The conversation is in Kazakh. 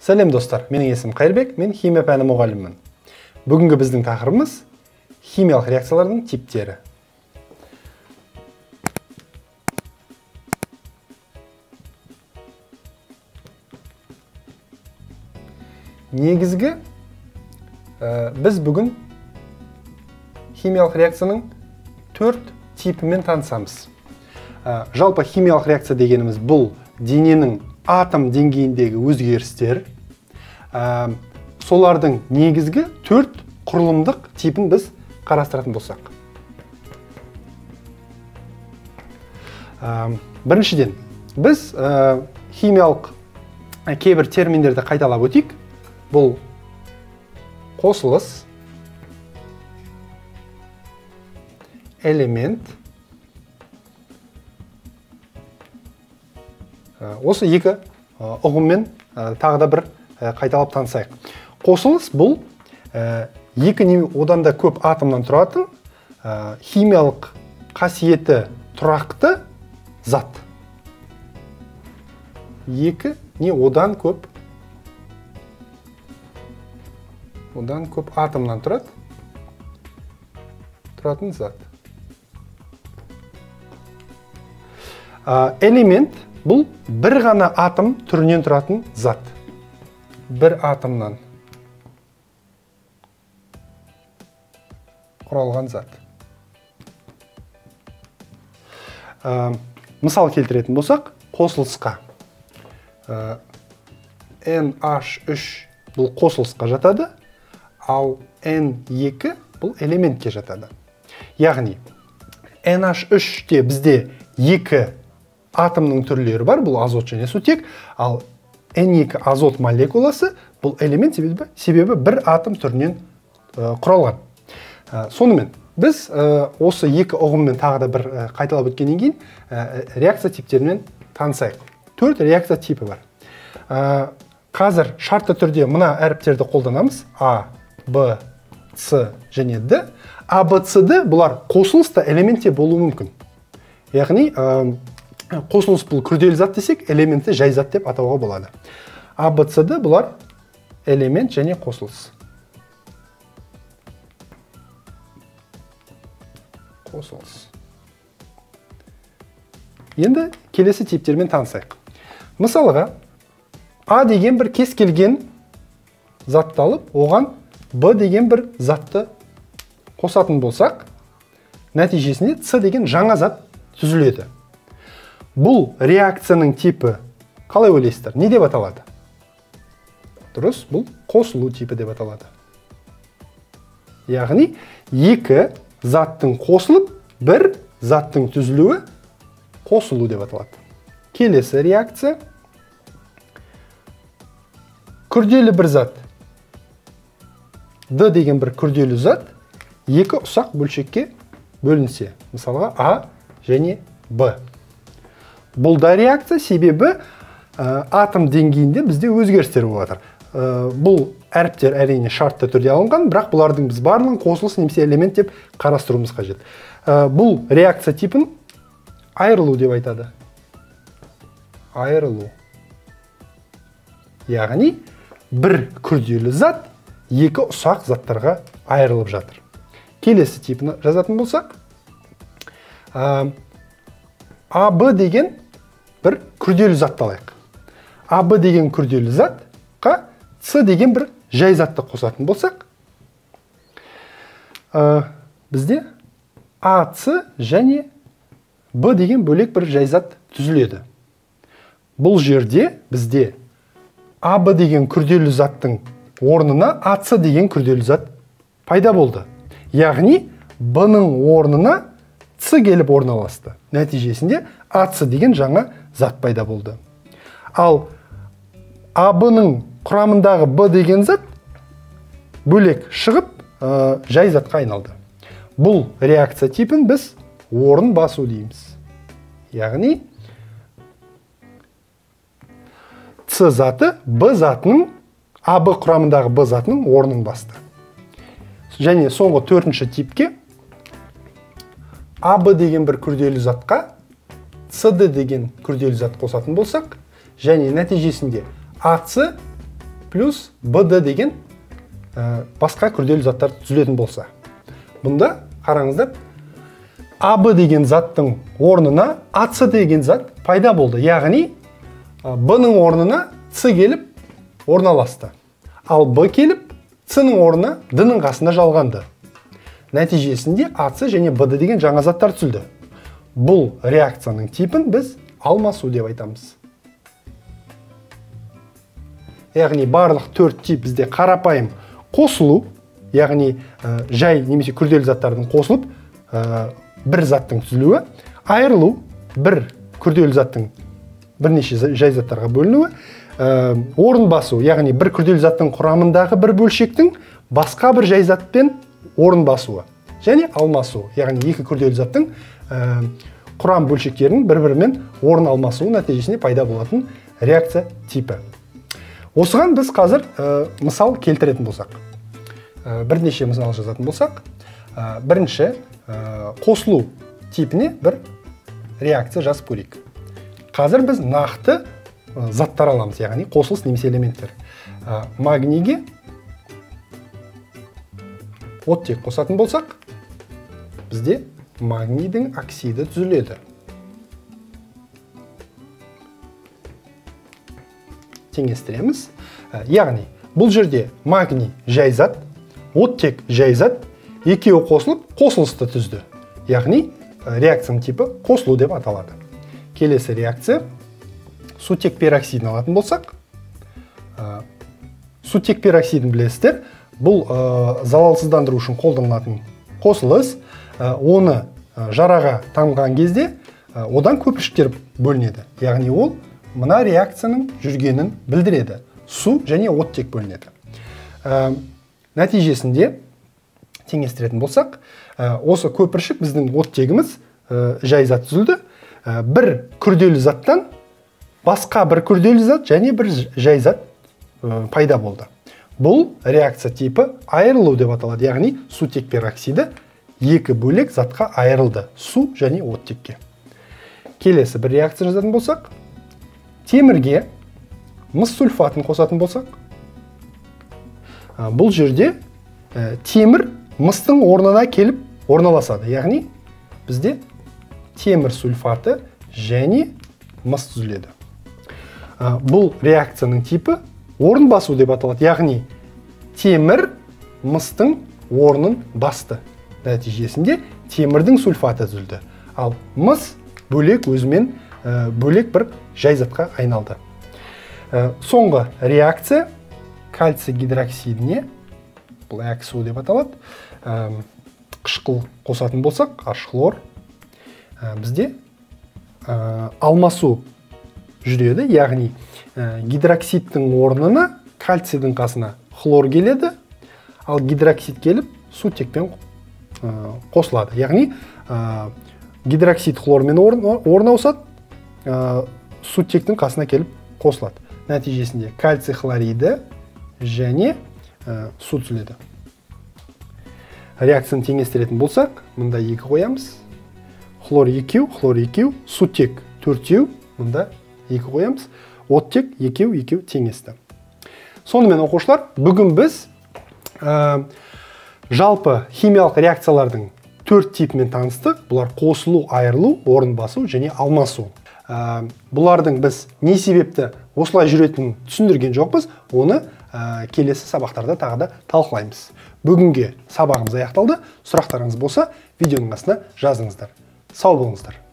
Сәлем достар, менің есімім Қайырбек, мен химия пәні мұғалімімін. Бүгінгі біздің тақырыбымыз химиялық реакциялардың типтері. Негізгі біз бүгін химиялық реакцияның 4 типімен танысамыз. Жалпы химиялық реакция дегеніміз бұл дененің атом деңгейіндегі өзгерістер. Солардың негізгі 4 құрылымдық типін біз қарастыратын болсақ. Біріншіден, біз химиялық кейбір терминдерді қайталап өтейік. Бұл қосылыс, элемент. Осы екі ұғыммен тағы да бір қайталап танысайық. Қосылыс бұл екі не одан да көп атомнан тұратын химиялық қасиеті тұрақты зат. Екі не одан көп атомнан тұратын зат. Элемент бұл бір ғана атом түрінен тұратын зат. Бір атомнан құралған зат. Мысал келтіретін болсақ, қосылысқа. NH3 бұл қосылысқа жатады, ал N2 бұл элементке жатады. Яғни, NH3-те бізде екі атомның түрлері бар, бұл азот және сутек, ал N2 азот молекуласы бұл элемент себебі бір атом түрінен құралған. Сонымен, біз осы екі ұғыммен тағы да бір қайталап өткеннен кейін реакция типтерімен танысайық. 4 реакция типі бар. Қазір шартты түрде мына әріптерді қолданамыз. А, Б, С және Д. А, Б, С, Д бұлар қосылыста элементте болуы мүмкін. Яғни, қосылыс бұл күрделі зат десек, элементті жай зат деп атауға болады. А, Б, С, Д бұлар элемент және қосылыс. Енді келесі типтермен танысайық. Мысалыға, А деген бір кез келген затты алып, оған Б деген бір затты қосатын болсақ, нәтижесінде С деген жаңа зат түзіледі. Бұл реакцияның типі қалай ойлайсыздар? Не деп аталады? Дұрыс, бұл қосылу типі деп аталады. Яғни, екі заттың қосылып, бір заттың түзілуі қосылу деп аталады. Келесі реакция. Күрделі бір зат. Д деген бір күрделі зат екі ұсақ бөлшекке бөлінсе. Мысалға, А және Б. Бұл да реакция себебі атом деңгейінде бізде өзгерістер болып жатыр. Бұл әріптер әрине шартты түрде алынған, бірақ бұлардың біз барлығын қосылыс немесе элемент деп қарастыруымыз қажет. Бұл реакция типін айырылу деп айтады. Айырылу. Яғни, бір күрделі зат екі ұсақ заттарға айырылып жатыр. Келесі типін жазатын болсақ, АБ деген бір күрделі затты алайық. АБ деген күрделі затқа С деген бір жай затты қосатын болсақ, бізде АС және Б деген бөлек бір жай зат түзіледі. Бұл жерде бізде АБ деген күрделі заттың орнына АС деген күрделі зат пайда болды. Яғни, Б-ның орнына С келіп орналасты. Нәтижесінде АС деген жаңа зат пайда болды. Ал АБ-ның құрамындағы Б деген зат бөлек шығып жай затқа айналды. Бұл реакция типін біз орын басу дейміз. Яғни, С заты Б затының, АБ құрамындағы Б затының орнын басты. Және соңғы 4-ші типке АБ деген бір күрделі затқа СД деген күрделі зат қосатын болсақ, және нәтижесінде АС плюс БД деген басқа күрделі заттар түзілетін болса. Бұнда қараңыздар, АБ деген заттың орнына АС деген зат пайда болды. Яғни Б-ның орнына С келіп орналасты. Ал Б келіп С-ның орнына Д-ның қасында жалғанды. Нәтижесінде АС және БД деген жаңа заттар түзілді. Бұл реакцияның типін біз алмасу деп айтамыз. Яғни барлық төрт тип бізде қарапайым қосылу, яғни жай немесе күрделі заттардың қосылып бір заттың түзілуі, айырылу, бір күрделі заттың бірнеше жай заттарға бөлінуі, орын басу, яғни бір күрделі заттың құрамындағы бір бөлшектің басқа бір жай затпен орын басуы, және алмасу, яғни екі күрделі заттың құрам бөлшектерінің бір-бірімен орын алмасуы нәтижесінде пайда болатын реакция типі. Осыған біз қазір мысал келтіретін болсақ, бірнеше мысал жазатын болсақ, бірінші қосылу типіне бір реакция жазып көрейік. Қазір біз нақты заттар аламыз, яғни қосылыс немесе элементтер. Магнийге оттек қосатын болсақ, бізде магнийдің оксиді түзіледі. Теңестіреміз. Яғни, бұл жерде магний жай зат, оттек жай зат, екеуі қосылып, қосылысты түзді. Яғни, реакцияның типі қосылу деп аталады. Келесі реакция, сутек пероксидін алатын болсақ, сутек пероксидін білесіздер, бұл залалсыздандыру үшін қолданылатын қосылыс, оны жараға тамған кезде одан көпіршіктер бөлінеді. Яғни ол мына реакцияның жүргенін білдіреді. Су және оттек бөлінеді. Нәтижесінде теңестіретін болсақ, осы көпіршік біздің оттегіміз жай зат түзілді. Бір күрделі заттан басқа бір күрделі зат және бір жай зат пайда болды. Бұл реакция типі айырылу деп аталады. Яғни сутек пероксиді екі бөлек затқа айырылды. Су және оттекке. Келесі бір реакция жазатын болсақ, темірге мыс сульфатын қосатын болсақ, бұл жерде темір мыстың орнына келіп орналасады. Яғни бізде темір сульфаты және мыс түзіледі. Бұл реакцияның типі орын басу деп аталады. Яғни темір мыстың орнын басты. Нәтижесінде темірдің сульфаты түзілді. Ал мыс бөлек өзімен бөлек бір жай затқа айналды. Соңғы реакция кальций гидроксидіне, бұл АКСУ деп аталады, қышқыл қосатын болсақ, H-хлор, бізде алмасу жүреді. Яғни гидроксидтің орнына кальцийдің қасына хлор келеді, ал гидроксид келіп сутекпен қосылады. Яғни гидроксид хлормен орын ауысады, сутектің қасына келіп қосылады. Нәтижесінде кальций хлориді және су түзіледі. Реакцияны теңестіретін болсақ, мұнда 2 қоямыз. Хлор 2, сутек 4, мұнда 2 қоямыз. Оттек 2 теңесті. Сонымен оқушылар, бүгін біз жалпы химиялық реакциялардың 4 типімен таныстық. Бұлар қосылу, айырылу, орын басу және алмасу. Бұлардың біз не себепті осылай жүретінін түсіндірген жоқпыз, оны келесі сабақтарда тағы да талқылаймыз. Бүгінге сабағымыз аяқталды. Сұрақтарыңыз болса, видеоның астына жазыңыздар. Сау болыңыздар.